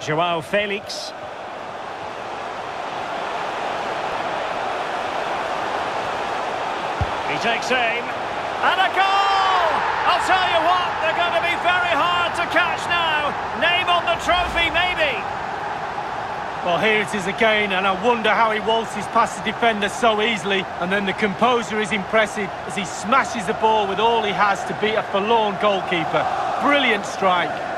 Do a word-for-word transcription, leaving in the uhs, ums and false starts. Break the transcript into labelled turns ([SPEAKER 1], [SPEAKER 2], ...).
[SPEAKER 1] Joao Felix. He takes aim. And a goal! I'll tell you what, they're going to be very hard to catch now. Name on the trophy, maybe.
[SPEAKER 2] Well, here it is again, and I wonder how he waltzes past the defender so easily. And then the composure is impressive as he smashes the ball with all he has to beat a forlorn goalkeeper. Brilliant strike.